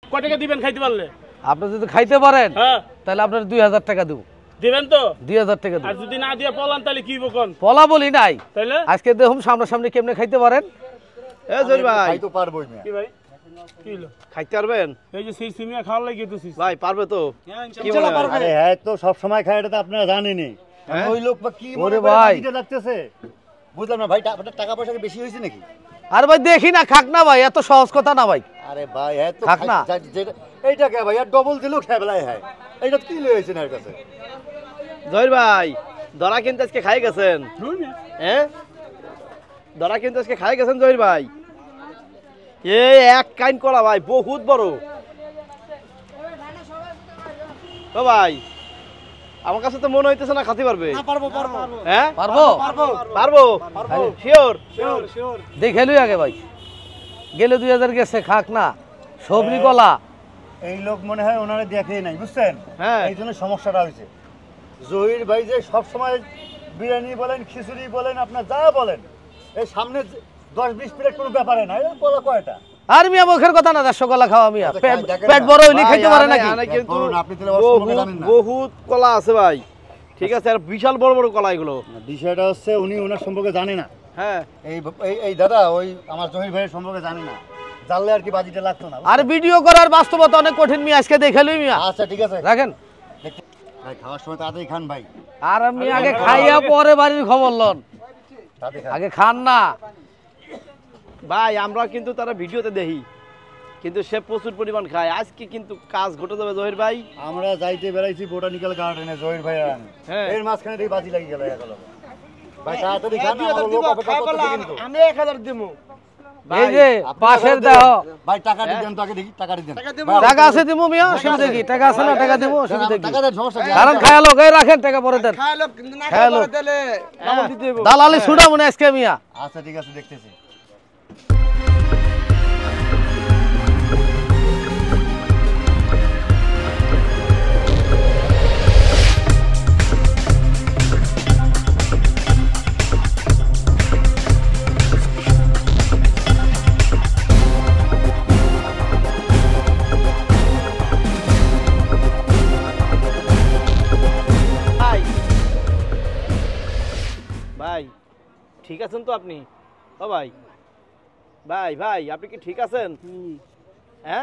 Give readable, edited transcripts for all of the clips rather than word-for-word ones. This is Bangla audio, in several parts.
কয় টাকা দিবেন খাইতে পারলে? আপনি যদি খাইতে পারেন হ্যাঁ তাহলে আপনার 2000 টাকা দেব। দিবেন তো? 2000 টাকা দেব। আর যদি না দিয়ে পলান তাহলে কি বকন? পলা বলি নাই, তাইলে আজকে দেখুন সামনাসামনি কেমনে খাইতে পারেন। এ জয় ভাই খাই তো পারবই না। কি ভাই কি হলো? খাইতে পারবেন? এই যে সেই সিমিয়া খাওয়ার লাগি তো ভাই পারবে তো? কি বলে পারবে? আরে হ্যাঁ তো সব সময় খায় এটা তো আপনারা জানেনই। ওই লোক বা কি ওরে ভাই লাগতেছে বুঝলাম না ভাই, আপনার টাকা পয়সা কি বেশি হয়েছে নাকি? আর ভাই দেখি না, খাক না ভাই, এত সহজ কথা না ভাই। আরে ভাই হ্যাঁ তো খাক না। এইটা কে ভাই আর ডবল দিলেও খেবলাই হয়, এইটা কি লয়েছে না এর কাছে? জয় ভাই দরা কিন্তু আজকে খাই গেছেন। হ্যাঁ দরা কিন্তু আজকে খাই গেছেন জয় ভাই। এই এক কাইন করা ভাই বহুত বড়। ও ভাই আমার কাছে তো মনে হইতেছে না খাতে পারবে। হ্যাঁ পারবো পারবো শিওর। দেখে লই আগে ভাই, গেলে 2000 গেছে, খাক না সবরি কলা। এই লোক মনে হয় ওনারা দেখেই নাই বুঝছেন, হ্যাঁ এই জন্য সমস্যাটা হয়েছে। জহির ভাই যে সব সময় বিরিয়ানি বলেন খিচুড়ি বলেন আপনার যা বলেন, এই সামনে 10-20 প্লেট কোনো ব্যাপারে না, এই বলা কয়টা। আর মিয়া মুখের কথা না, 100 কলা খাওয়া মিয়া, পেট বড় হইলে খাইতে পারে নাকি? কিন্তু আপনি তাহলে ওর সম্পর্কে জানেন না। বহুত কলা আছে ভাই, ঠিক আছে, আর বিশাল বড় বড় কলা এগুলো। বিষয়টা হচ্ছে উনি ওনার সম্পর্কে জানে না। হ্যাঁ এই দাদা ওই আমার জহির ভাইয়ের সম্পর্কে জানে না, জানলে আর কি বাজিটা লাগতো না। আর ভিডিও করার বাস্তবতা অনেক কঠিন মিয়া, আজকে দেখে লই মিয়া। আচ্ছা ঠিক আছে রাখেন ভাই, খাওয়ার সময় তাড়াতাড়ি খান ভাই। আর আমি আগে খাইয়া পরে বাড়ির খবর লন, তাড়াতাড়ি খান। আগে খান না ভাই আমরা কিন্তু তারা ভিডিওতে দেখি, কিন্তু সে প্রচুর পরিমাণ খায়। আজকে কিন্তু কাজ ঘটে যাবে জহির ভাই। আমরা যাইতে বেড়াইছি বোটানিক্যাল গার্ডেনে জহির ভাই আর আমি। হ্যাঁ। এর মাঝখানে দেখি বাজি লাগি গেল এখন। ভাই তাড়াতাড়ি খান, আমার লোক অপেক্ষা করতেছে কিন্তু। আমি 1000 দেবো। এই যে পাশের দেহ ভাই টাকাটা দেন তো আগে দেখি, টাকাটা দেন। টাকা আছে দিমু মিয়া, অসুবিধা কি? টাকা আছে না, টাকা দিমু, অসুবিধা কি? টাকা দেন, সমস্যা কি? কারণ খায়ালো গায়ে রাখেন, টাকা পরে দেন। খাইলো কিন্তু না খাইলো। খাইলো তাহলে ডাবল দিতে হবে। দালালি ছুড়া মনে আজকে মিয়া। আচ্ছা ঠিক আছে দেখতেছি। ভাই ভাই ঠিক আছেন তো আপনি? ও ভাই ভাই ভাই আপনি কি ঠিক আছেন? হ্যাঁ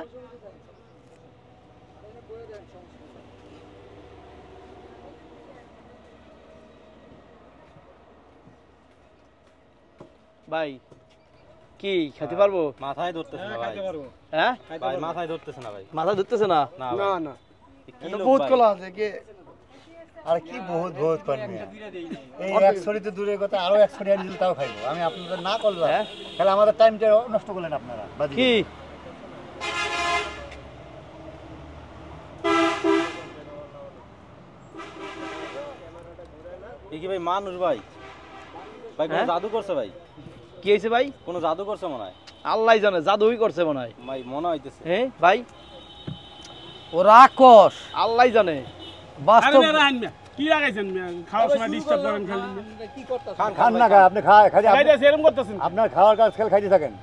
ভাই কি খেতে পারবো? মাথায় ধরতেছে না ভাই। হ্যাঁ ভাই মাথায় ধরতেছে না ভাই। মাথা ধরতেছে না? না না ভাই। না কি এটা লোক বহুত ভাই? কলা আছে কি আর কি বহুত বহুত পারবে। এই এক ছড়িতে দূরের কথা, আরো এক ছড়ি আনি দিলে তাও খাইবো। আমি আপনাদের না করলাম, হ্যাঁ? তাহলে আমাদের টাইমটা নষ্ট করলেন আপনারা। বাজি। কি এ কি ভাই মানুষ ভাই? ভাই কোন হ্যাঁ? জাদু করছে ভাই? কি হয়েছে ভাই? কোন জাদু করছে মনে হয়। আল্লাহ জানে, জাদুই করছে মনে হয়। ভাই মনে হইতেছে। হ্যাঁ ভাই ও রাক্ষস আল্লাহ জানে। আরে বাস্তব। না রাহান না কি লাগাইছেন খাওয়ার সময় ডিস্টার্ব করেন খালি খান খান না খায়, আপনি খায় খালি খাইতে এরকম করতেছেন। আপনার খাওয়ার কাজ খেল খাইতে থাকেন।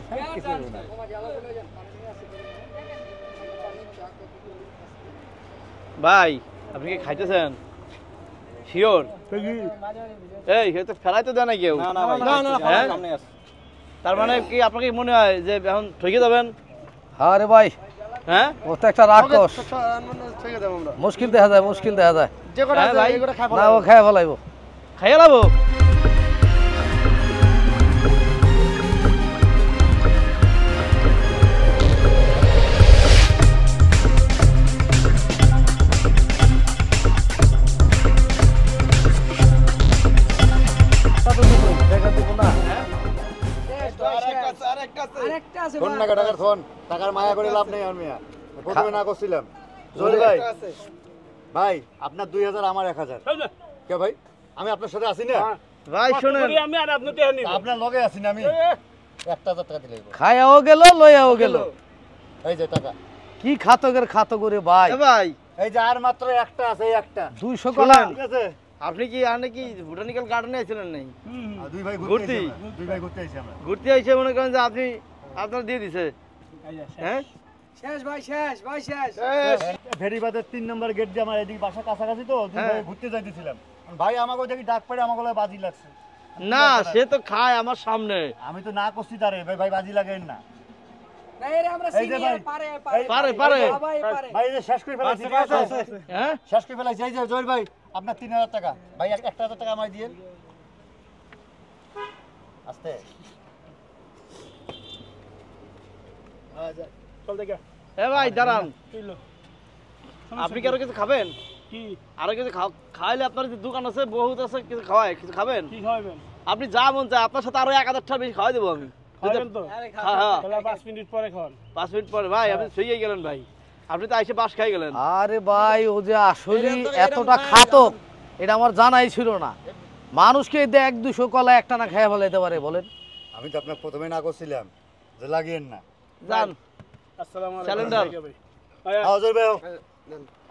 ভাই আপনি কি খাইতেছেন? শিওর? এই সে তো ফেলাইতে দেয় না কেউ। না না ভাই। না, না, হ্যাঁ? সামনে আছে। তার মানে কি আপনাকে মনে হয় যে এখন ঠকে যাবেন? আরে ভাই হ্যাঁ ও তো একটা রাক্ষস, ঠিক আছে আমরা মুশকিল দেখা যায়, মুশকিল দেখা যায়। যে কটা হ্যাঁ আছে ভাই। এগুলো খাবো না ও খাইয়া ফেলাইবো। খাইয়া লাবো? টাকা দিব না। আরেকটা আছে ফোন না টাকার ফোন, টাকার মায়া করে লাভ নেই। আমি প্রথমে না করছিলাম জোর ভাই। ভাই আপনার 2000 আমার 1000। কে ভাই আমি আপনার সাথে আছি না? ভাই শোনেন, আমি আর আপনি টেহা নিব আপনার লগে আছি না আমি? 1000 টাকা দিলে খায়াও গেল, লইয়াও গেল। এই যে টাকা। কি খাতকের খাতকরে ভাই। এ ভাই এই যে আর মাত্র একটা আছে, এই একটা। 200 কলা। ঠিক আছে। আপনি কি বোটানিক্যাল গার্ডেনে আছিলেন নাই? আর দুই ভাই ঘুরতে? ঘুরতে আইছি আমরা। দুই ভাই ঘুরতে আইছি আমরা। ঘুরতে এসে মনে করেন যে আপনি আপনার দিয়ে দিছে। হ্যাঁ শেষ ভাই শেষ ভাই শেষ ভেরিবাদের 3 নম্বর গেট দিয়ে আমার এদিকে বাসা কাছাকাছি তো দুই ভাই ঘুরতে যাইতেছিলাম ভাই আমাকে দেখি ডাক পড়ে আমাকে বলে বাজি লাগছে না সে তো খায় আমার সামনে। আমি তো না করছি তারে ভাই ভাই বাজি লাগেন না না এর আমরা এই যে সিনিয়র ভাই, পারে পারে পারে ভাই পারে ভাই এই যে শেষ করে ফেলাইছি ঠিক আছে হ্যাঁ শেষ করে ফেলাইছি এই যে জয়ের ভাই আপনার 3000 টাকা ভাই 1000 টাকা আমায় দিয়েন আস্তে চল দেখে এ ভাই দাঁড়ান, কিলো আপনি কি আরো কিছু খাবেন? কি আরো কিছু খাইলে আপনার যে দোকান আছে বহুত আছে, কিছু খাওয়ায়, কিছু খাবেন? কি খাওয়াবেন আপনি যা মন চায় আপনার সাথে আরো 1000 টাকা বেশি খাওয়াই দেবো আমি। খাবেন তো হ্যাঁ হ্যাঁ তাহলে 5 মিনিট পরে খাওয়ান 5 মিনিট পরে ভাই আপনি শুয়ে গেলেন ভাই, আপনি তো এসে বাস খাই গেলেন। আরে ভাই ও যে আসলে এতটা খাতক এটা আমার জানাই ছিল না। মানুষকে 1-200 কলা একটা না খেয়ে ফেলাইতে পারে বলেন। আমি তো আপনার প্রথমে না করছিলাম যে লাগিয়েন না যান আসসালামু আলাইকুম Cylinder। ভাই জয়ের ভাই